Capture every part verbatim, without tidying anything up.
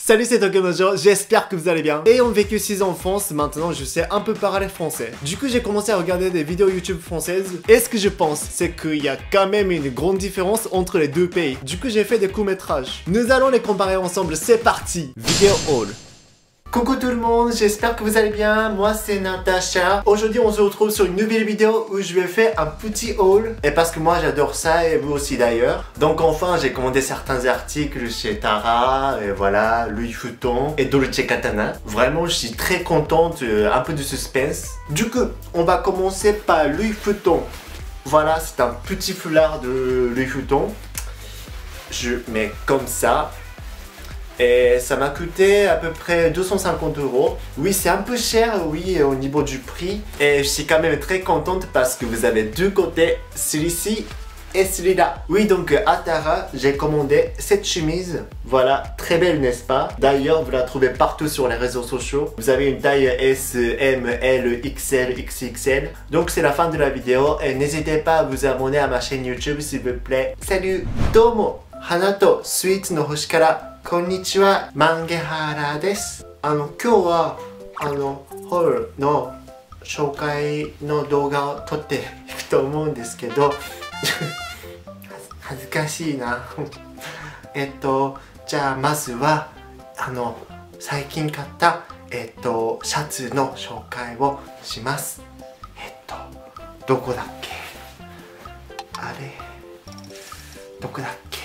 Salut, c'est Tokemojo, j'espère que vous allez bien. Ayant vécu six ans en France, maintenant je sais un peu parler français. Du coup, j'ai commencé à regarder des vidéos YouTube françaises. Et ce que je pense, c'est qu'il y a quand même une grande différence entre les deux pays. Du coup, j'ai fait des courts-métrages. Nous allons les comparer ensemble, c'est parti. Vidéo haul. Coucou tout le monde, j'espère que vous allez bien, moi c'est Natacha. Aujourd'hui on se retrouve sur une nouvelle vidéo où je vais faire un petit haul. Et parce que moi j'adore ça et vous aussi d'ailleurs. Donc enfin j'ai commandé certains articles chez Tara, et voilà, Louis Vuitton et Dolce Katana. Vraiment je suis très contente, euh, un peu de suspense. Du coup on va commencer par Louis Vuitton. Voilà, c'est un petit foulard de Louis Vuitton. Je mets comme ça. Et ça m'a coûté à peu près deux cent cinquante euros. Oui, c'est un peu cher, oui, au niveau du prix. Et je suis quand même très contente parce que vous avez deux côtés, celui-ci et celui-là. Oui, donc à Tara, j'ai commandé cette chemise. Voilà, très belle, n'est-ce pas? D'ailleurs, vous la trouvez partout sur les réseaux sociaux. Vous avez une taille S, M, L, X L, X X L. Donc c'est la fin de la vidéo. Et n'hésitez pas à vous abonner à ma chaîne YouTube, s'il vous plaît. Salut, domo, hanato, sweet no hoshi kara. こんにちは、マンゲハラです。あの、今日は、あの、ホールの紹介の動画を撮っていくと思うんですけど、恥ずかしいな。えっと、じゃあまずは、あの、最近買った、えっと、シャツの紹介をします。えっと、どこだっけ？あれ？どこだっけ？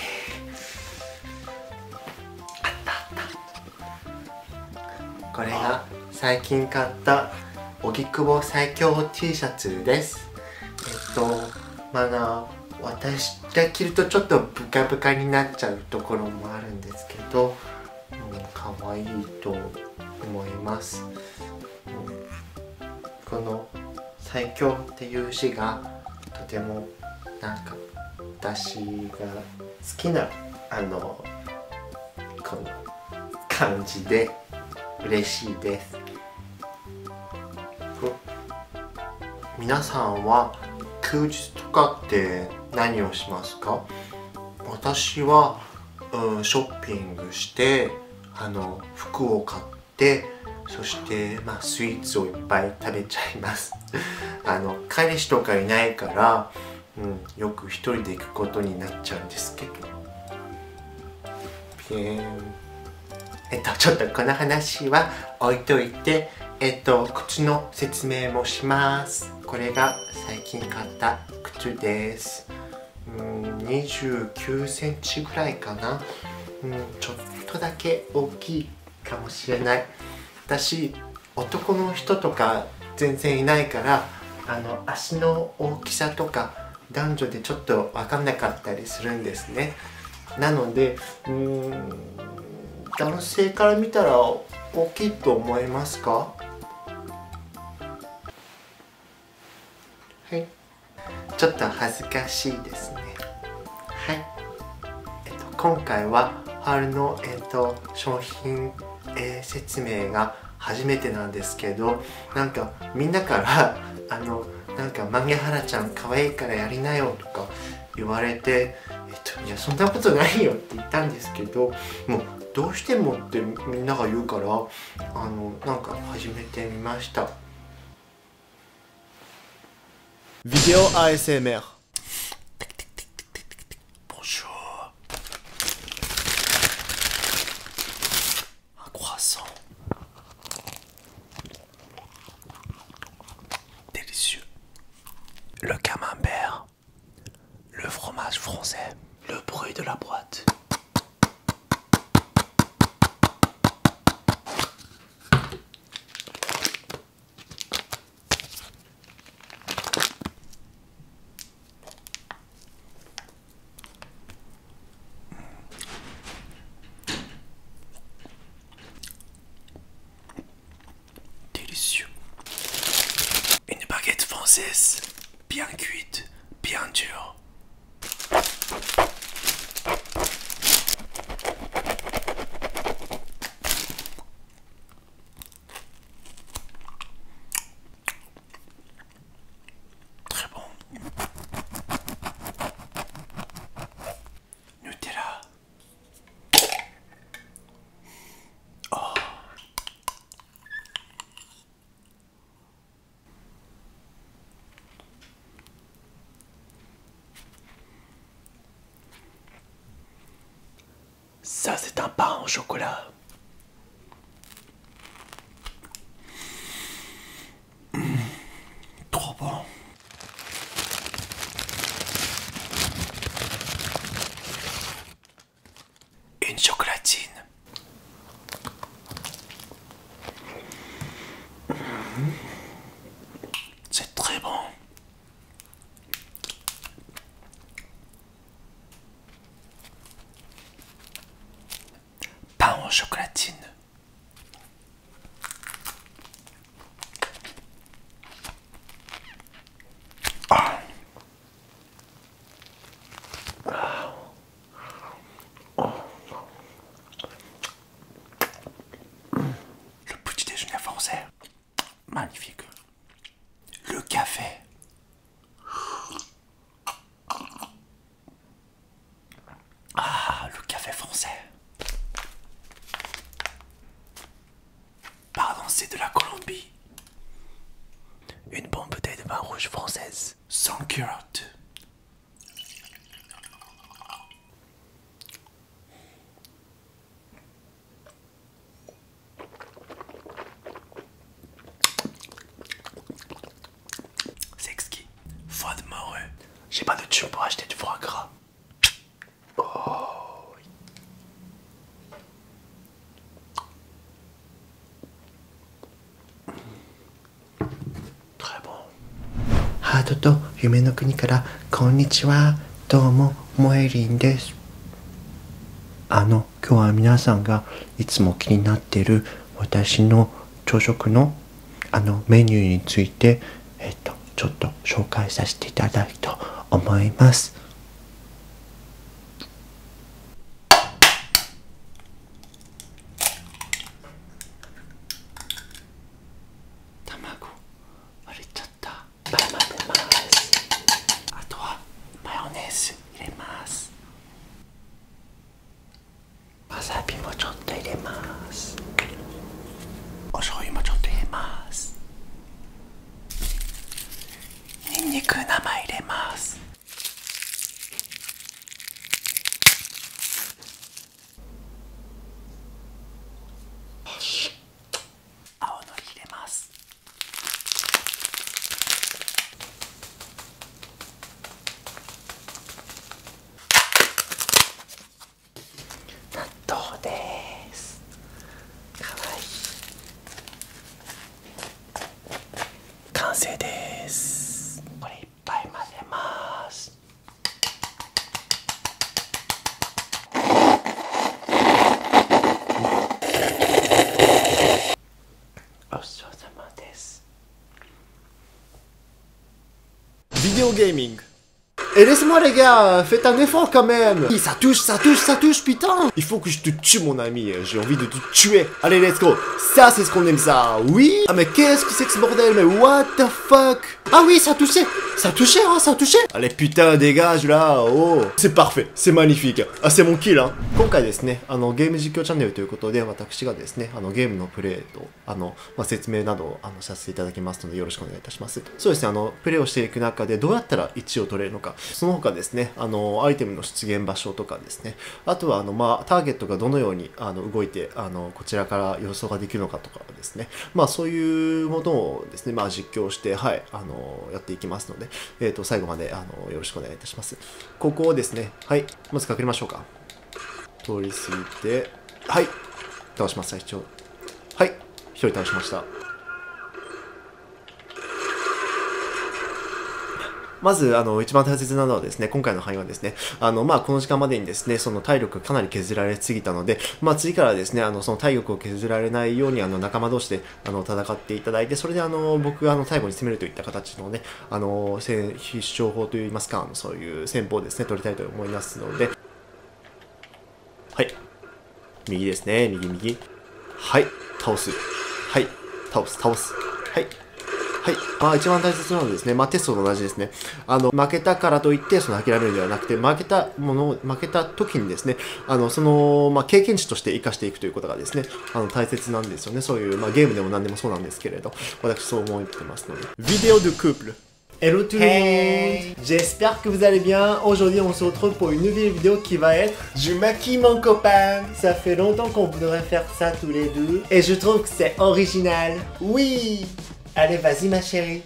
これが最近買った荻窪最強 T シャツです。えっとまだ私が着るとちょっとブカブカになっちゃうところもあるんですけど、うん、可愛いと思います、うん、この最強っていう字がとてもなんか私が好きなあのこの感じで嬉しいです。皆さんは休日とかって何をしますか？私は、うん、ショッピングしてあの服を買ってそして、まあ、スイーツをいっぱい食べちゃいますあの彼氏とかいないから、うん、よく一人で行くことになっちゃうんですけど。ピエンえっと、ちょっとこの話は置いといて、えっと、靴の説明もします。これが最近買った靴です。うん、にじゅうきゅうセンチぐらいかな。うん、ちょっとだけ大きいかもしれない。私、男の人とか全然いないから、あの、足の大きさとか男女でちょっと分かんなかったりするんですね。なので、うーん、男性から見たら大きいと思いますか？はい。ちょっと恥ずかしいですね。はい。えっと今回は春のえっと商品、えー、説明が初めてなんですけど、なんかみんなからあのなんかマンゲハラちゃん可愛いからやりなよとか言われて、えっといやそんなことないよって言ったんですけど、もうどうしてもってみんなが言うから、あのなんか始めてみました。 Vidéo A S M R. Bonjour. Un croissant. Délicieux. Le camembert. Le fromage français. Le bruit de la boîte. Une baguette française, bien cuite, bien dure. Ça, c'est un pain au chocolat. Mmh, trop bon. Une chocolatine. Mmh. C'est très bon. Pain en chocolatine. Ah. Ah. Oh. Le petit déjeuner français. Magnifique. Le café. Ah, le café français. Pardon, c'est de la Colombie. Une bonne bouteille de vin rouge française. Sans culotte. C'est exquis. Foie de morue. J'ai pas de thune pour acheter du foie gras. Oh. Très bon. ハートと夢の国からこんにちは。どうもモエリンです。あの今日は皆さんがいつも気になっている私の朝食のあのメニューについてえっとちょっと紹介させていただきたいと思います。卵割れちゃった。混ぜます。あとはマヨネーズ入れます。わさびもちょっと入れます。お醤油もちょっと入れます。ニンニク生入れます。青のり入れます。納豆です。かわいい。完成です。これいっぱい混ぜます。ごちそうさまです。 Vidéo gaming. Et laisse-moi les gars, faites un effort quand même. Ça touche, ça touche, ça touche, putain. Il faut que je te tue mon ami, j'ai envie de te tuer. Allez, let's go. Ça c'est ce qu'on aime ça, oui. Ah mais qu'est-ce que c'est que ce bordel, mais what the fuck. Ah oui, ça touchait, ça touchait, hein, ça touchait. Allez putain, dégage là, oh. C'est parfait, c'est magnifique. Ah c'est mon kill, hein. 今回ですね、あのゲーム実況チャンネルということで、私がですね、あのゲームのプレイとあの、まあ、説明などをあのさせていただきますのでよろしくお願いいたします。そうですね、あのプレイをしていく中でどうやったらいちいを取れるのか、その他ですね、あのアイテムの出現場所とかですね、あとはあのまあターゲットがどのようにあの動いてあのこちらから予想ができるのかとかですね、まあそういうものをですね、まあ実況してはいあのやっていきますので、えっと最後まであのよろしくお願いいたします。ここをですね、はいまず隠れましょうか。通り過ぎて、はい倒します。最初はいひとり倒しました。まずあの一番大切なのはですね、今回の範囲はですね、あのまあこの時間までにですね、その体力がかなり削られすぎたので、まあ次からですね、あのその体力を削られないようにあの仲間同士であの戦っていただいて、それであの僕があの最後に攻めるといった形のね、あの戦必勝法といいますか、あのそういう戦法をですね取りたいと思いますので、はい右ですね、右右、はい倒す、はい倒す倒す、はいはい。まあ一番大切なのはですね、まあテストと同じですね。あの、負けたからといって、その諦めるのではなくて、負けたものを、負けた時にですね、あの、その、まあ経験値として活かしていくということがですね、あの、大切なんですよね。そういう、まあゲームでも何でもそうなんですけれど、私そう思ってますので。 Vidéo de couple. Hello tout le monde. J'espère que vous allez bien. Aujourd'hui on se retrouve pour une nouvelle vidéo qui va être Je maquille mon copain. Ça fait longtemps qu'on voudrait faire ça tous les deux et je trouve que c'est original. Oui. Allez vas-y ma chérie.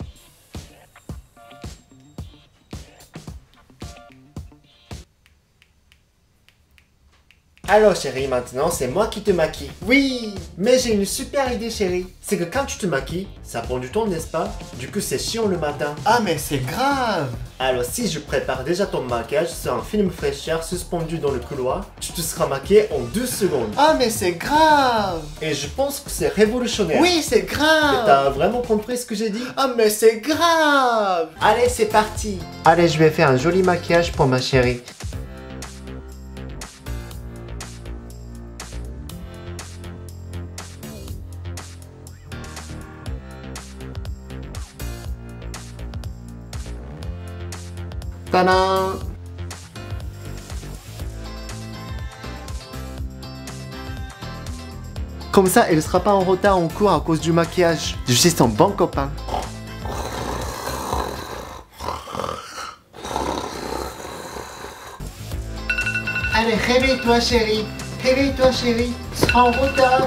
Alors chérie, maintenant c'est moi qui te maquille. Oui. Mais j'ai une super idée chérie. C'est que quand tu te maquilles, ça prend du temps n'est-ce pas? Du coup c'est chiant le matin. Ah mais c'est grave. Alors si je prépare déjà ton maquillage sur un film fraîcheur suspendu dans le couloir, tu te seras maquillé en deux secondes. Ah mais c'est grave. Et je pense que c'est révolutionnaire. Oui c'est grave. T'as vraiment compris ce que j'ai dit? Ah mais c'est grave. Allez c'est parti. Allez je vais faire un joli maquillage pour ma chérie. Tadam! Comme ça, elle ne sera pas en retard en cours à cause du maquillage. Je suis son bon copain. Allez, réveille-toi chérie. Réveille-toi chérie. Tu seras en retard.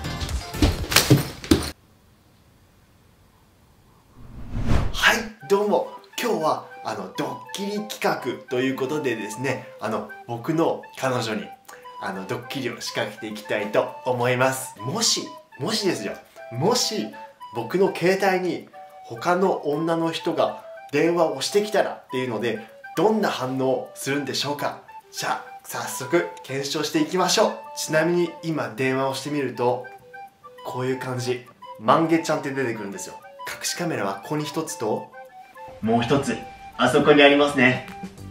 Hi, どうも。今日はあのドッキリ企画ということでですね、あの僕の彼女にあのドッキリを仕掛けていきたいと思います。もしもしですよ、もし僕の携帯に他の女の人が電話をしてきたらっていうので、どんな反応をするんでしょうか。じゃあ早速検証していきましょう。ちなみに今電話をしてみるとこういう感じ、マンゲちゃんって出てくるんですよ。隠しカメラはここに一つともう一つあそこにありますね。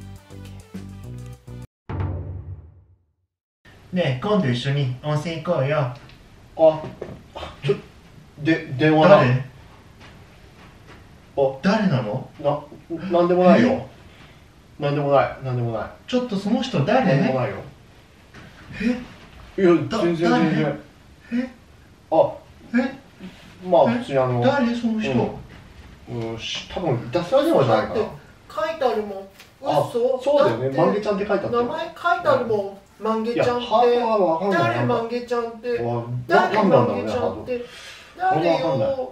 ねえ今度一緒に温泉行こうよ。あ、ちょで電話誰？あ、誰なの？な、なんでもないよ。なんでもない、なんでもない。ちょっとその人誰？なんでもないよ。え？いや全然全然。え？あ、え？まあ普通にあの。誰その人？うん、多分いたずら電話じゃないかな。 書いてあるもん。 あ、そうだよね。マンゲちゃんって書いてあった。 名前書いてあるもん。マンゲちゃんって。誰マンゲちゃんって。誰マンゲちゃんって。誰よ。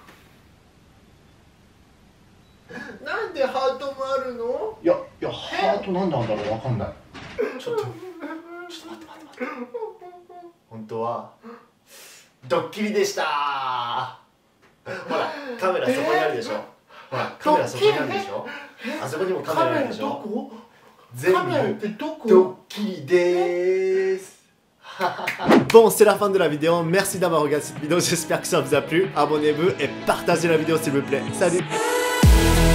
なんでハートもあるの？ いやいやハートなんなんだろうわかんない。ちょっとちょっと待って待って待って。本当はドッキリでした。ほらカメラそこにあるでしょ。ほらカメラそこにあるでしょ。あそこにもカメラあるでしょ。全部ドッキリです。Bon, c'est la fin de la vidéo. Merci d'avoir regardé cette vidéo. J'espère que ça vous a plu. Abonnez-vous et partagez la vidéo s'il vous plaît. Salut.